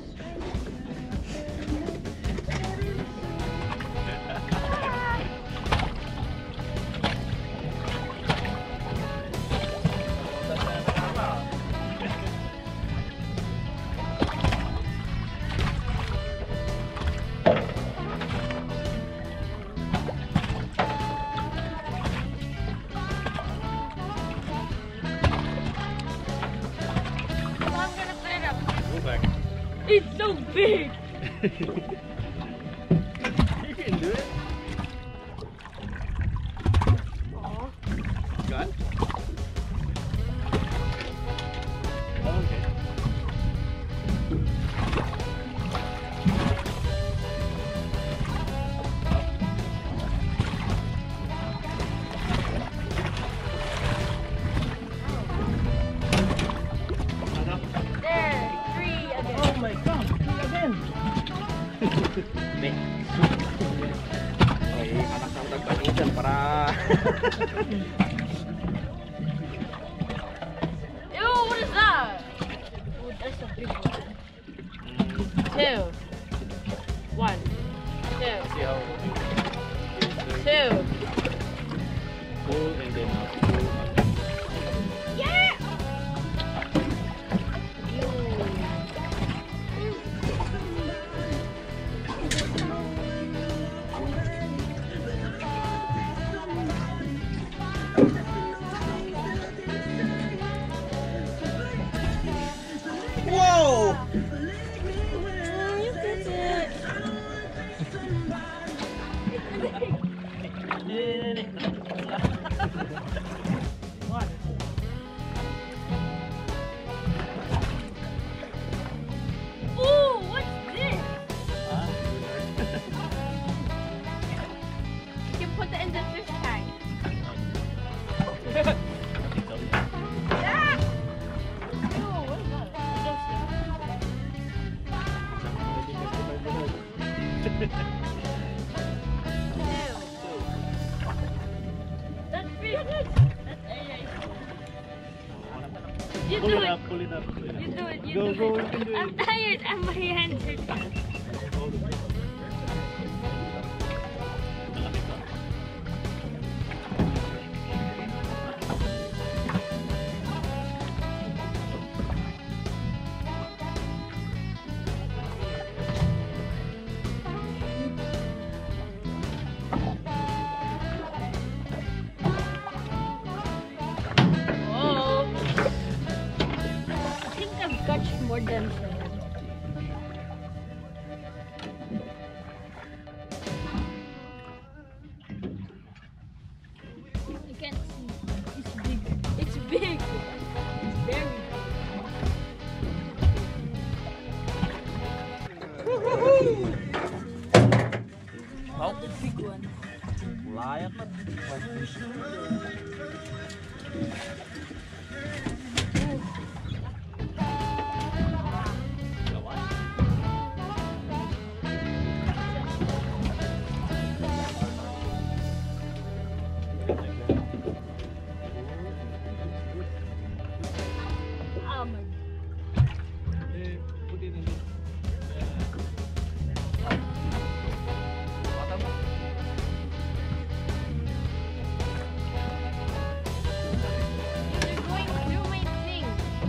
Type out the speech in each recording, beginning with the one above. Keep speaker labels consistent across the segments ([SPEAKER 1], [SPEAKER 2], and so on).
[SPEAKER 1] It's so big!
[SPEAKER 2] You can do it.
[SPEAKER 1] Aww.
[SPEAKER 2] Got it? Okay.
[SPEAKER 1] There, 3 again.
[SPEAKER 2] Oh my god, again. Nih. Oh, iya, anak yang terbangun para.
[SPEAKER 1] Ew, what is that? Oh, that's a big one. 2. 1. 2.
[SPEAKER 2] See how
[SPEAKER 1] 2.
[SPEAKER 2] full and then full.
[SPEAKER 1] Yeah!
[SPEAKER 2] Whoa!
[SPEAKER 1] You did it. Ooh, what's this? You can put it in the fish tank. Yeah! Ew, what is that? Ew. That's pretty good. That's AA. You
[SPEAKER 2] Pull
[SPEAKER 1] do
[SPEAKER 2] it
[SPEAKER 1] it.
[SPEAKER 2] up, pull it up, pull it up.
[SPEAKER 1] You do it. You
[SPEAKER 2] Go,
[SPEAKER 1] do
[SPEAKER 2] go,
[SPEAKER 1] it.
[SPEAKER 2] you can do
[SPEAKER 1] I'm
[SPEAKER 2] it.
[SPEAKER 1] tired and my hands are tired. Whoa. I think I've got more than some. I can't see. It's big. It's big. It's very big.
[SPEAKER 2] Oh,
[SPEAKER 1] The big one.
[SPEAKER 2] layak na.
[SPEAKER 1] Oh my.
[SPEAKER 2] Put it in the bottom.
[SPEAKER 1] They're going through my thing.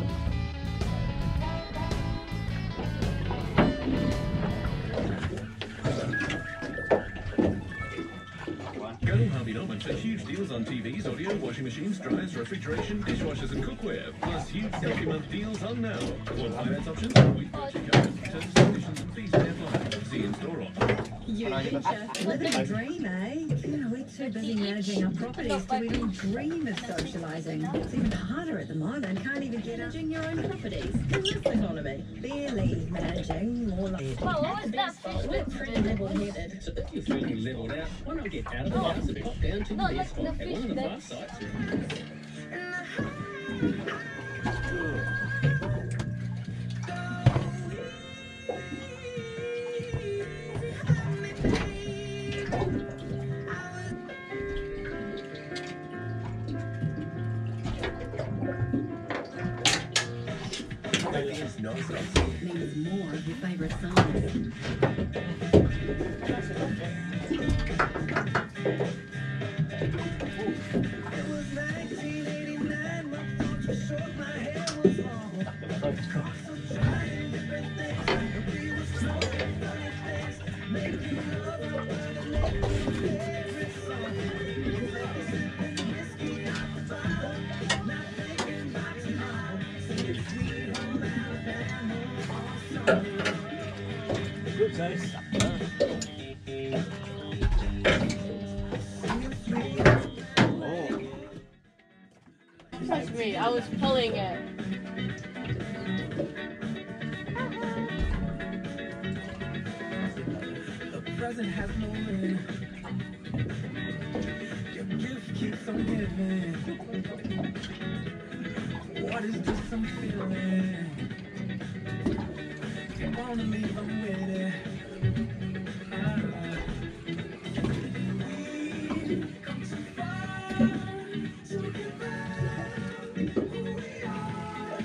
[SPEAKER 3] Go to Harvey Norman for huge deals on TVs, audio, washing machines, dryers, refrigeration, dishwashers and cookware. Plus huge supplement deals on now. For finance options, we got you covered. Terms and conditions and fees may apply. See in store or
[SPEAKER 4] Living a dream, eh? You know, we're too busy managing our properties to even dream of socialising. It's even harder at the moment. Can't even get managing your own properties in this economy. Barely managing, more like...
[SPEAKER 1] Well, what was that fish?
[SPEAKER 4] We're pretty level-headed.
[SPEAKER 3] So if you're feeling leveled out, why not get out of the house and pop down to
[SPEAKER 1] No,
[SPEAKER 3] the
[SPEAKER 1] that's
[SPEAKER 3] spot
[SPEAKER 1] the
[SPEAKER 3] at one of the
[SPEAKER 1] fish
[SPEAKER 3] fast sites.
[SPEAKER 4] Means more if they favourite size.
[SPEAKER 2] Good size. Oh.
[SPEAKER 1] Trust me, I was pulling it.
[SPEAKER 5] The present has no limit. Your gift keeps on giving. What is this I'm feeling? Wanna leave, I'm with it. We've come too far to give back who we are.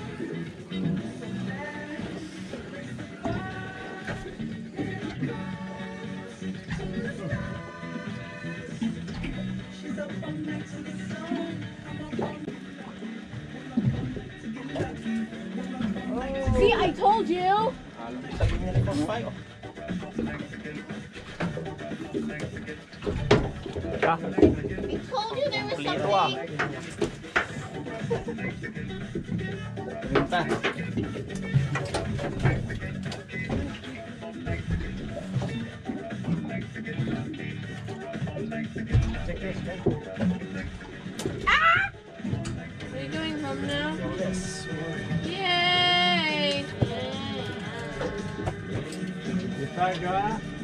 [SPEAKER 5] She's up all night to the sun. I'm up to get lucky.
[SPEAKER 1] See, I told you.
[SPEAKER 2] Lagi niya na crossfire.
[SPEAKER 1] I told you there was
[SPEAKER 2] Kulito ah.
[SPEAKER 1] something.
[SPEAKER 2] Minta.
[SPEAKER 1] What are you doing home now?
[SPEAKER 2] Yes.
[SPEAKER 1] Yay!
[SPEAKER 2] You try, Joa?